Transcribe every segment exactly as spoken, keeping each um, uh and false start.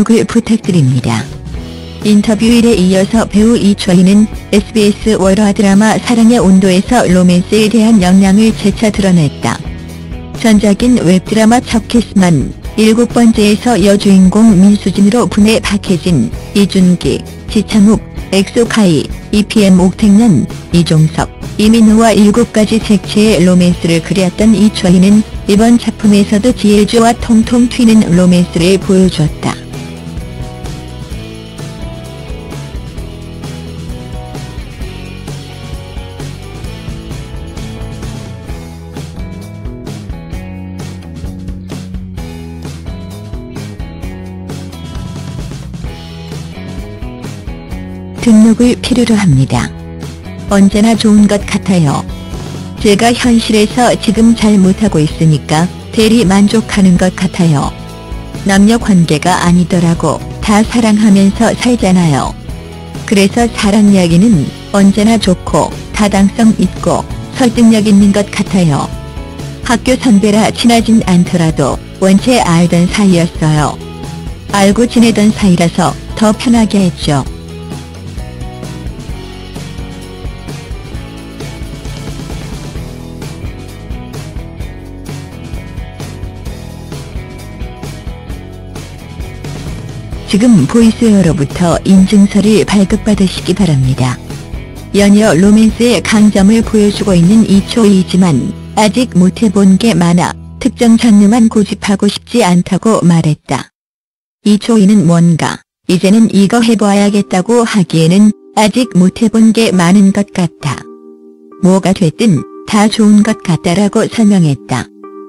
등록을 부탁드립니다. 인터뷰 일에 이어서 배우 이초희는 에스비에스 월화 드라마 사랑의 온도에서 로맨스에 대한 역량을 재차 드러냈다. 전작인 웹드라마 척키스만 일곱 번째에서 여주인공 민수진으로 분해 박혜진, 이준기, 지창욱, 엑소카이, 이피엠 옥택년, 이종석, 이민호와 일곱 가지 색채의 로맨스를 그렸던 이초희는 이번 작품에서도 지혜주와 통통 튀는 로맨스를 보여줬다. 등록을 필요로 합니다. 언제나 좋은 것 같아요. 제가 현실에서 지금 잘 못하고 있으니까 대리 만족하는 것 같아요. 남녀 관계가 아니더라고 다 사랑하면서 살잖아요. 그래서 사랑 이야기는 언제나 좋고 타당성 있고 설득력 있는 것 같아요. 학교 선배라 친하진 않더라도 원체 알던 사이였어요. 알고 지내던 사이라서 더 편하게 했죠. 지금 보이스웨어로부터 인증서를 발급받으시기 바랍니다. 연이어 로맨스의 강점을 보여주고 있는 이초희이지만 아직 못해본 게 많아 특정 장르만 고집하고 싶지 않다고 말했다. 이초희는 뭔가 이제는 이거 해봐야겠다고 하기에는 아직 못해본 게 많은 것 같다. 뭐가 됐든 다 좋은 것 같다라고 설명했다.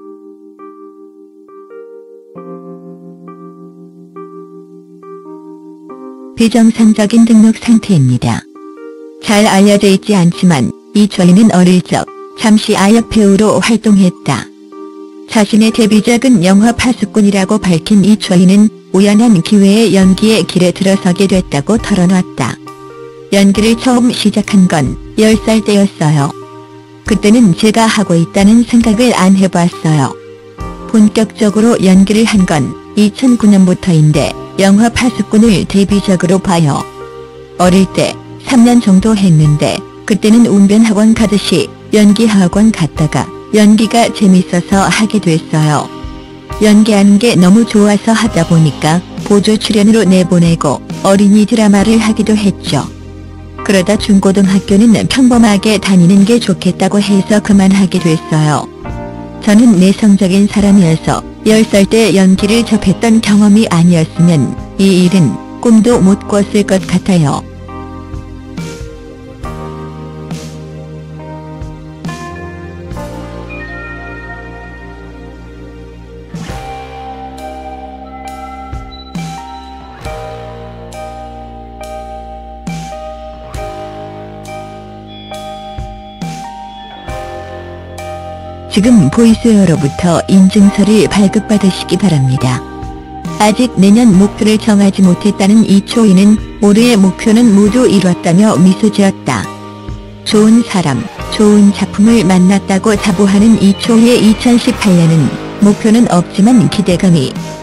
비정상적인 등록 상태입니다. 잘 알려져 있지 않지만 이초희는 어릴 적 잠시 아역 배우로 활동했다. 자신의 데뷔작은 영화 파수꾼이라고 밝힌 이초희는 우연한 기회에 연기의 길에 들어서게 됐다고 털어놨다. 연기를 처음 시작한 건 열 살 때였어요. 그때는 제가 하고 있다는 생각을 안 해봤어요. 본격적으로 연기를 한 건 이천구 년부터인데 영화 파수꾼을 데뷔작으로 봐요. 어릴 때 삼 년 정도 했는데 그때는 운변학원 가듯이 연기학원 갔다가 연기가 재밌어서 하게 됐어요. 연기하는 게 너무 좋아서 하다 보니까 보조 출연으로 내보내고 어린이 드라마를 하기도 했죠. 그러다 중고등학교는 평범하게 다니는 게 좋겠다고 해서 그만하게 됐어요. 저는 내성적인 사람이어서 열 살 때 연기를 접했던 경험이 아니었으면 이 일은 꿈도 못 꿨을 것 같아요. 지금 보이스웨어로부터 인증서를 발급받으시기 바랍니다. 아직 내년 목표를 정하지 못했다는 이초희는 올해의 목표는 모두 이뤘다며 미소 지었다. 좋은 사람, 좋은 작품을 만났다고 자부하는 이초희의 이천십팔 년은 목표는 없지만 기대감이